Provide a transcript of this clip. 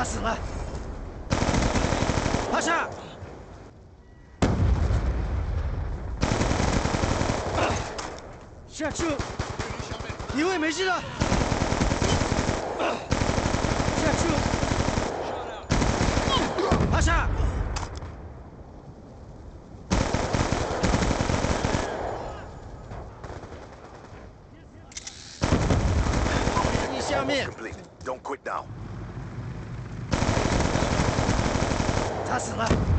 死了！趴下！下去！一位没事了。下去！趴下！你下面。 Don't quit now. 他死了。